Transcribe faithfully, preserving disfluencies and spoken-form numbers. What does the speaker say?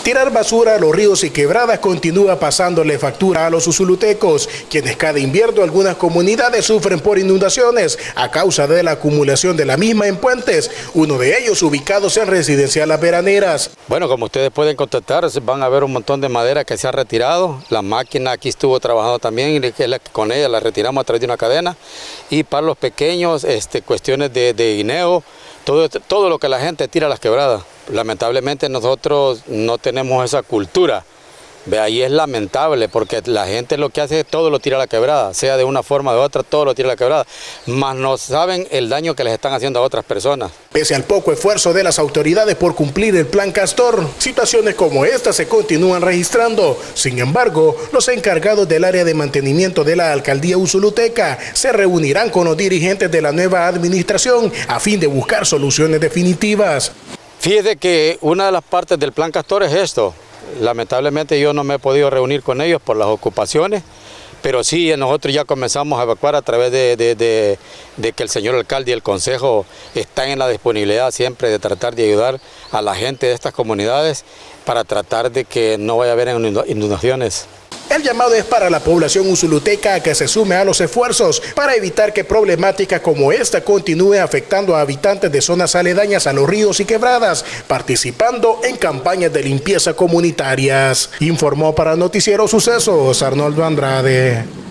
Tirar basura a los ríos y quebradas continúa pasándole factura a los usulutecos, quienes cada invierno algunas comunidades sufren por inundaciones a causa de la acumulación de la misma en puentes, uno de ellos ubicados en Residencial Las Veraneras. Bueno, como ustedes pueden constatar, van a ver un montón de madera que se ha retirado. La máquina aquí estuvo trabajando también y con ella la retiramos a través de una cadena. Y para los pequeños, este, cuestiones de, de guineo, todo, todo lo que la gente tira a las quebradas. Lamentablemente nosotros no tenemos esa cultura. Ve, ahí es lamentable porque la gente lo que hace es todo lo tira a la quebrada, sea de una forma o de otra, todo lo tira a la quebrada, mas no saben el daño que les están haciendo a otras personas. Pese al poco esfuerzo de las autoridades por cumplir el Plan Castor, situaciones como esta se continúan registrando. Sin embargo, los encargados del área de mantenimiento de la alcaldía usuluteca se reunirán con los dirigentes de la nueva administración a fin de buscar soluciones definitivas. Fíjese que una de las partes del Plan Castor es esto. Lamentablemente yo no me he podido reunir con ellos por las ocupaciones, pero sí nosotros ya comenzamos a evacuar a través de, de, de, de que el señor alcalde y el consejo están en la disponibilidad siempre de tratar de ayudar a la gente de estas comunidades para tratar de que no vaya a haber inundaciones. El llamado es para la población usuluteca a que se sume a los esfuerzos para evitar que problemáticas como esta continúe afectando a habitantes de zonas aledañas a los ríos y quebradas, participando en campañas de limpieza comunitarias. Informó para Noticiero Sucesos Arnoldo Andrade.